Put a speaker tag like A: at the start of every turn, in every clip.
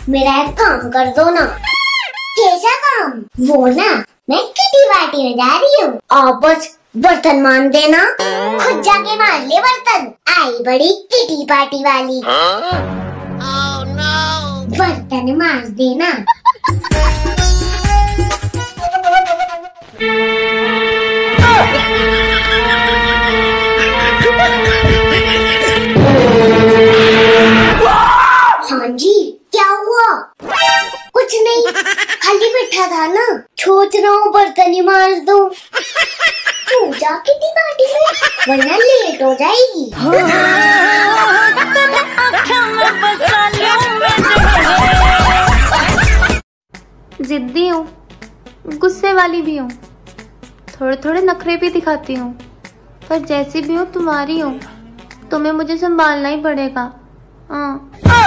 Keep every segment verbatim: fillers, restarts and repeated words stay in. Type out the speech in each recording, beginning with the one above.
A: मेरा एक काम कर दो ना। कैसा काम? वो ना मैं किटी पार्टी में जा रही हूँ और बस बर्तन मान देना, खुद जाके मार ले बर्तन। आई बड़ी किटी पार्टी वाली। oh, no. बर्तन मार देना। हाँ जी, क्या हुआ? कुछ नहीं, खाली बैठा था ना, सोच रहा हूँ बर्तन ही मार दूं। तू जा किटी पार्टी में, वरना लेट हो जाएगी।
B: जिद्दी हूँ, गुस्से वाली भी हूँ, थोड़े थोड़े नखरे भी दिखाती हूँ, पर जैसी भी हूँ तुम्हारी हूँ, तुम्हें मुझे संभालना ही पड़ेगा। हाँ।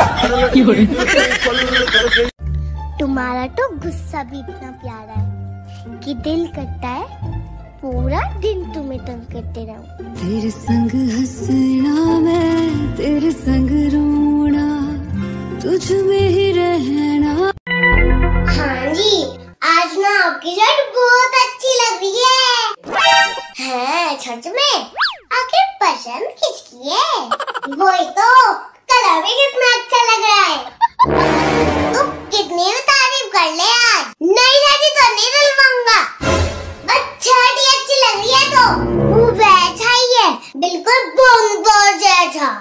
A: तुम्हारा तो गुस्सा भी इतना प्यारा है कि दिल करता है पूरा दिन तुम्हें तंग करते रहूं।
C: तेरे संग हंसना मैं, तेरे संग रोना, तुझ में ही रहना।
A: हाँ जी, आज ना आपकी शर्ट बहुत अच्छी लग रही है। है सच में? आखिर पसंद किसकी है? वही तो, कलर भी कितना अच्छा लग रहा है। तो कितनी भी तारीफ कर ले आज, नई शर्ट तो नहीं दिलवाऊंगा। बस शर्ट ही अच्छी लग रही है तो वो वैसा ही है, बिल्कुल बॉम्बर जैसा।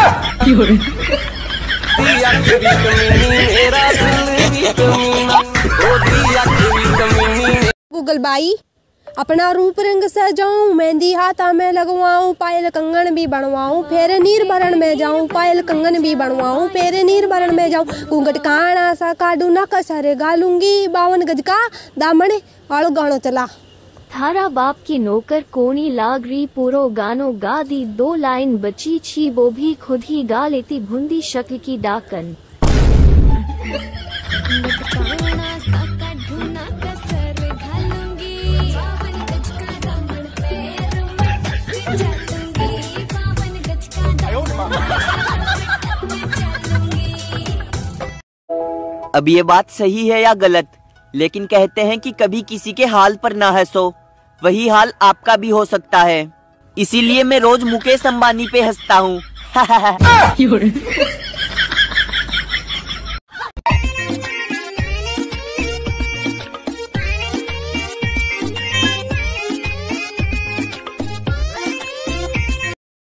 D: गूगल बाई, अपना रूप रंग सजाऊं, मेहंदी हाथा में लगवाऊं, पायल कंगन भी बनवाऊं, फेरे नीर भरण में जाऊं, पायल कंगन भी बनवाऊं, फेरे नीर भरण में जाऊं, घूंघट काना सा काडू न कसर गालूंगी, बावन गज का दामन वालो गानो चला।
E: थारा बाप की नौकर कोनी लाग रही, पूरो गानो गा दी, दो लाइन बची छी वो भी खुद ही गा लेती, भुंदी शक्ल की डाकन।
F: अब ये बात सही है या गलत, लेकिन कहते हैं कि कभी किसी के हाल पर ना हंसो, वही हाल आपका भी हो सकता है। इसीलिए मैं रोज मुकेश अंबानी पे हंसता हूँ।